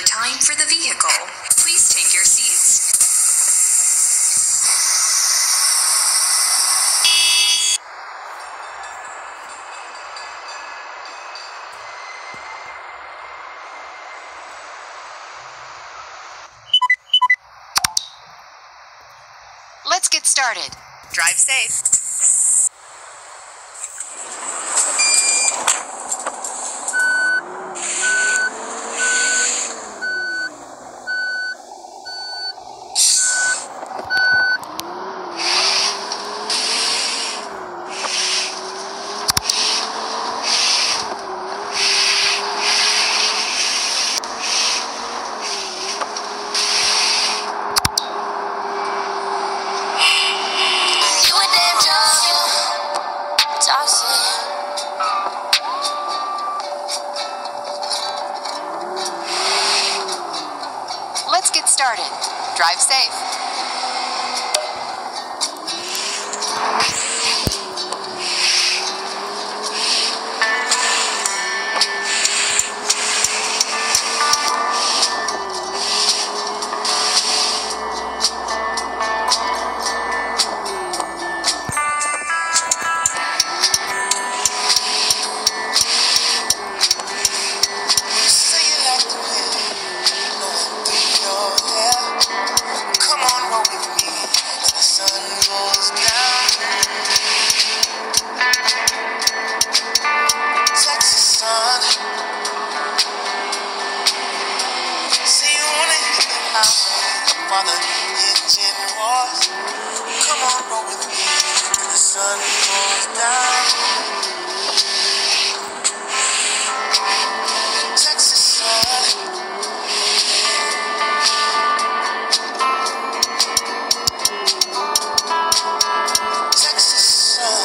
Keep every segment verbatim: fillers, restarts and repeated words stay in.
particular time for the vehicle. Please take your seats. Let's get started. Drive safe. Let's get started. Drive safe. While the engine roars, come on, roll with me till the sun goes down. Texas sun, Texas sun,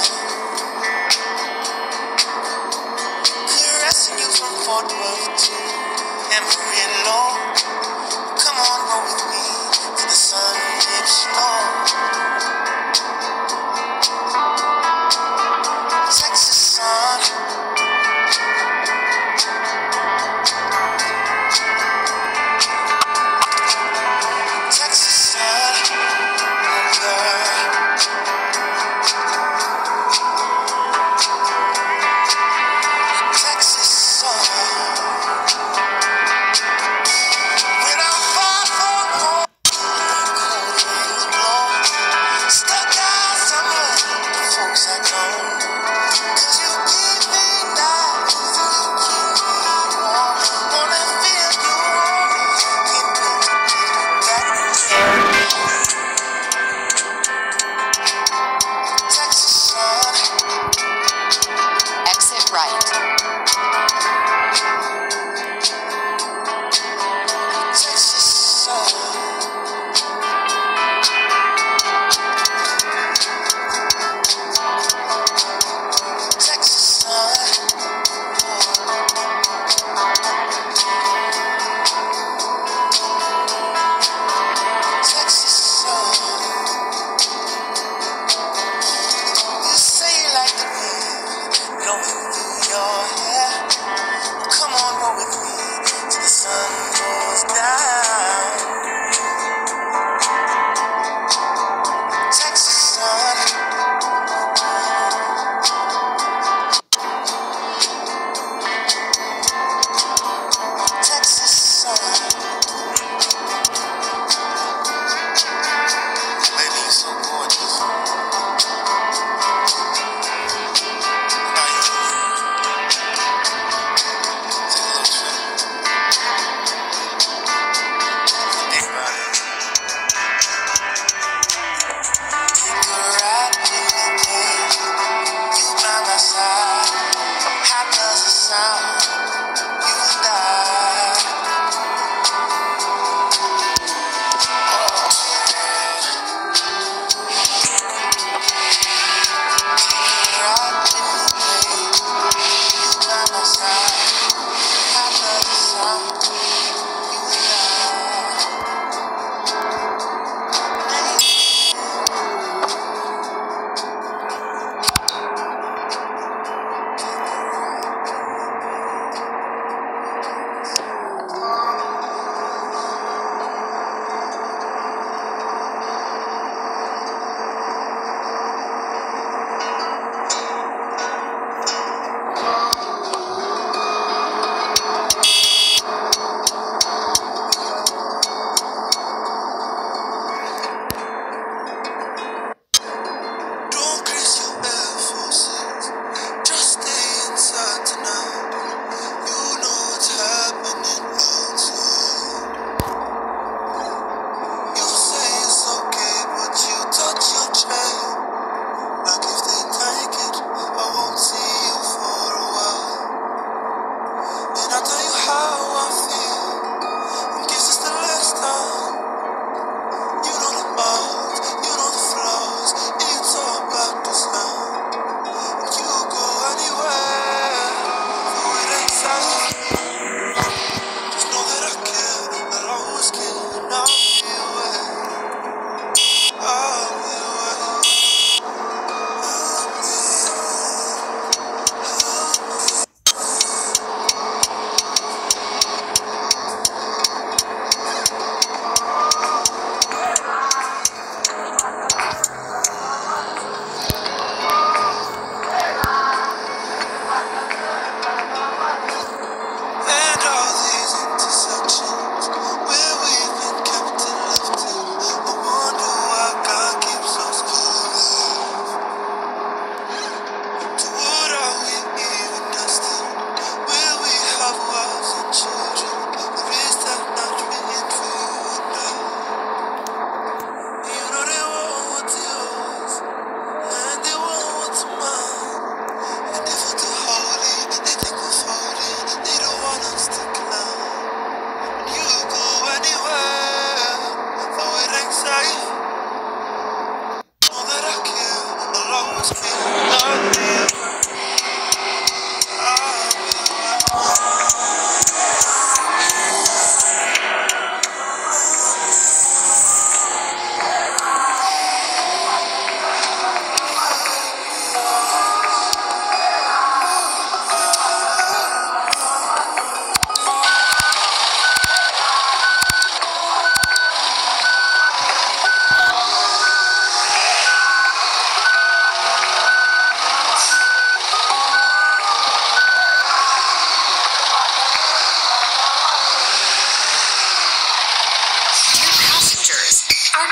caressing you from Fort Worth to Amarillo. Come on, roll with me till the sun dips low. Texas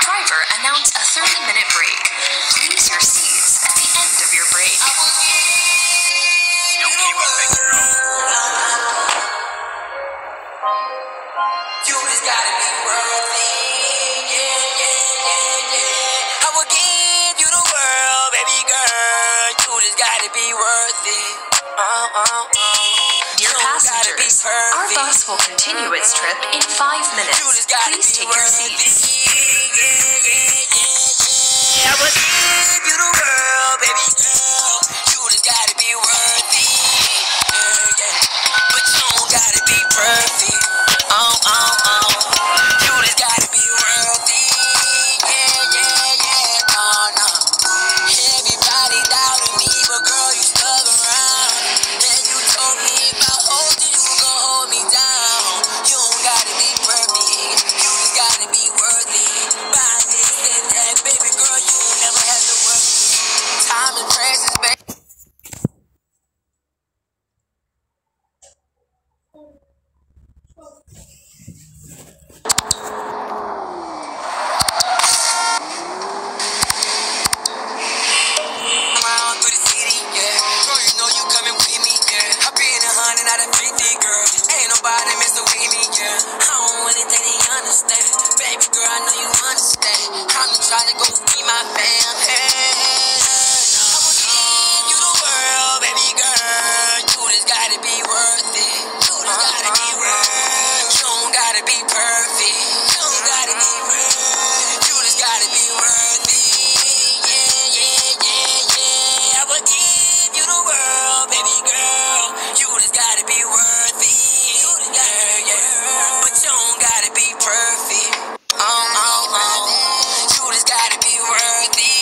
driver announce a thirty minute break. Use your seats at the end of your break. You just gotta be worthy. Yeah, yeah, yeah, yeah. I will give you the world, baby girl. You just gotta be worthy. Uh, uh, uh. Dear passengers, our bus will continue its trip in five minutes. Please take your seats. Yeah, yeah, yeah, yeah. I will give you the world, baby girl. You just gotta be worthy. Yeah, yeah. But you don't gotta be perfect. Oh, oh, oh. You just gotta be worthy. Yeah, yeah, yeah. No, no. Everybody doubted me, but girl, you stuck around. And you told me if I hold you, you gon' hold me down. You don't gotta be perfect. You just gotta be worthy. By this and that, baby girl, you never have to work. Time and precious, baby. Around through the city, yeah. Girl, you know you coming with me, yeah. I been a hundred out of fifty, girl. Ain't nobody messing with me, yeah. I don't want anything they understand. Baby girl, I know you understand. I'm just trying to go see my fam. Hey, I will give you the world, baby girl. You just gotta be worthy. You just gotta be worthy. You don't gotta be perfect. You don't gotta be perfect. You just gotta be worthy. Yeah, yeah, yeah, yeah. I will give you the world, baby girl. You just gotta be worthy. You just gotta, yeah. But you don't gotta be perfect. Oh, oh, oh. You just gotta be worthy.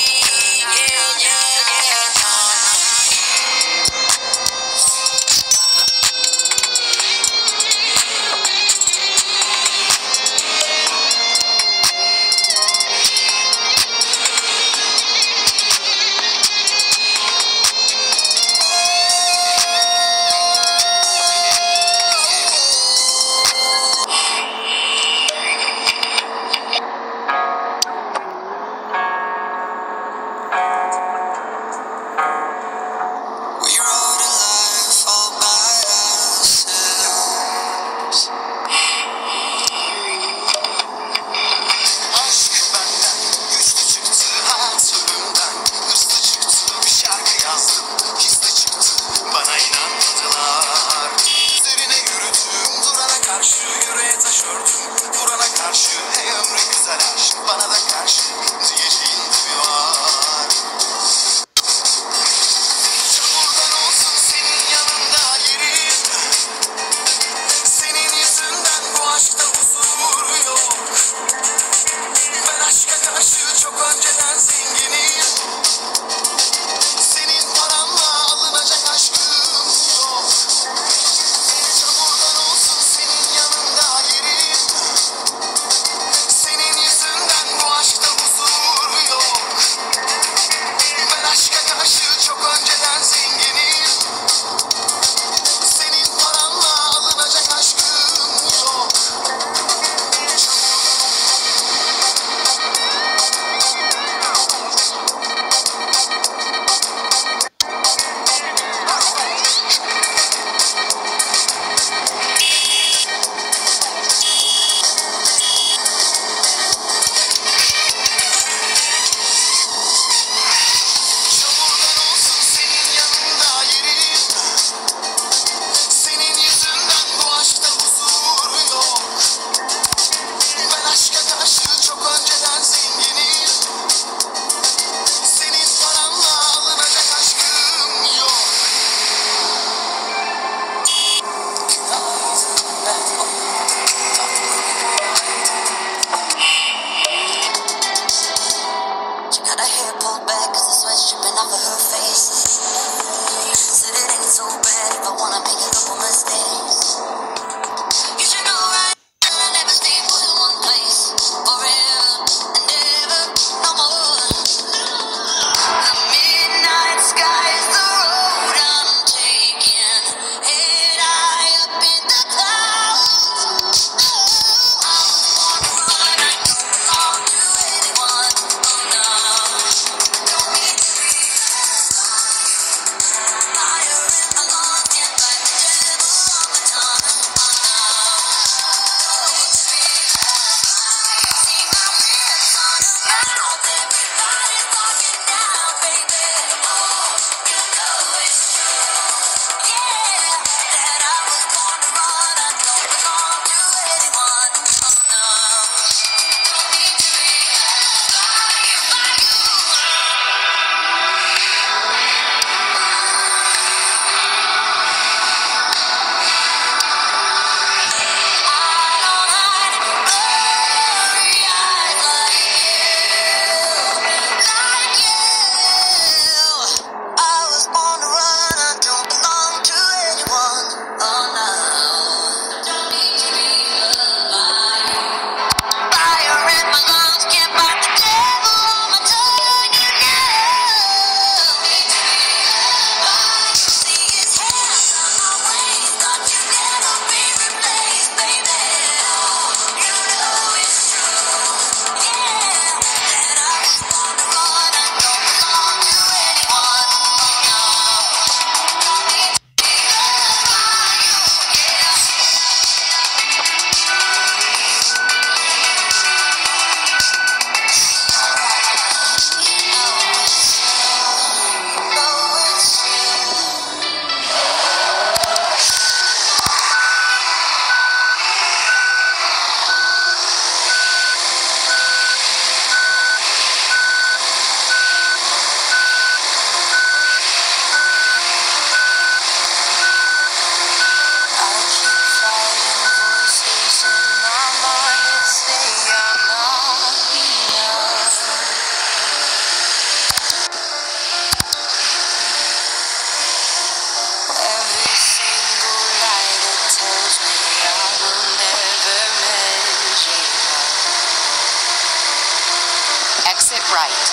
right.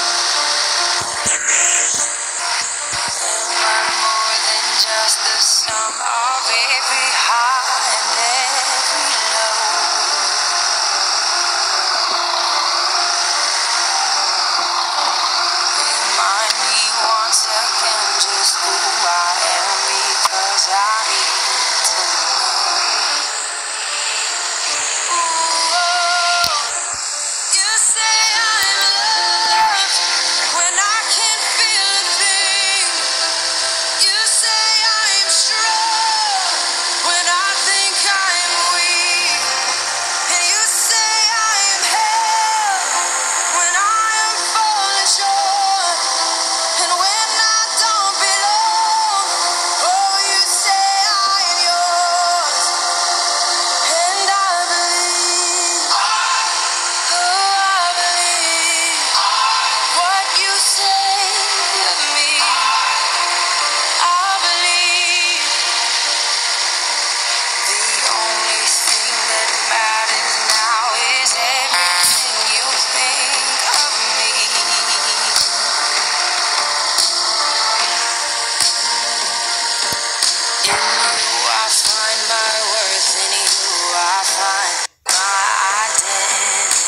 More than just the sum of every high and every low. Remind me once again just who I am, because I need to know. Ooh, you say I'm loved when I can't feel a thing. You say I'm strong when I think I'm weak. And you say I am held when I am falling short. And when I don't belong, oh, you say I am yours. And I believe, oh, I believe what you say of me. I believe the only thing that matters now is everything you think of me. In you I find my worth, in you I find my identity.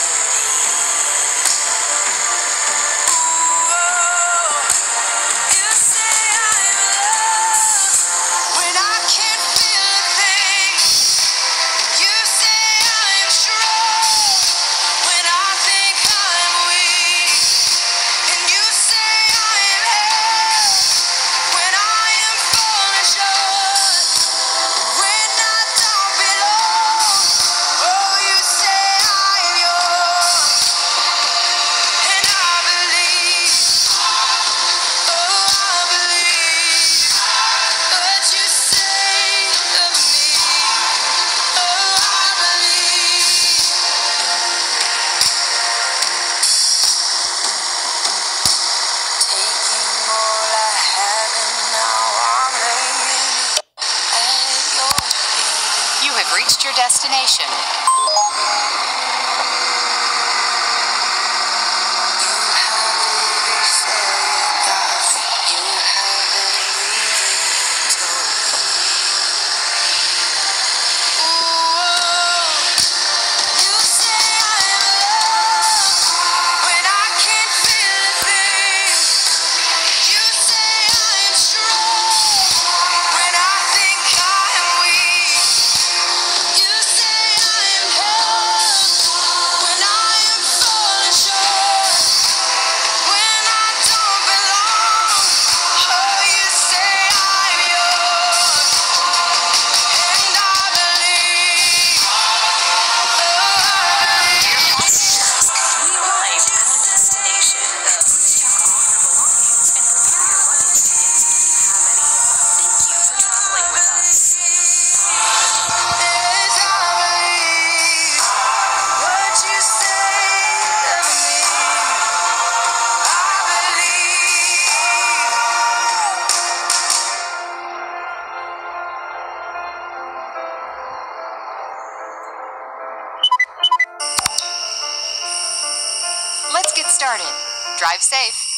Ooh, you say I'm loved when I can't feel a thing. You say I'm strong when I think I'm weak. And you say I am held when I am falling short. When I don't belong, oh, you say I am yours. And I believe, oh, I believe what you say of me. Oh, I believe. Taking all I have and now I'm laying at your feet. You have reached your destination. You have every failure, God. You have everything told. Ooh, you say I'm loved when I can't feel a thing. You say I'm strong when I think I'm weak. You say I'm held when I am falling short. When I don't belong, oh, you say I'm yours. And I believe, oh, I believe. We arrived at a destination. Please check all your belongings and prepare your luggage tickets if you have any. Thank you for traveling with us. Yes, I believe what you say of me. I believe. Let's get started. Drive safe.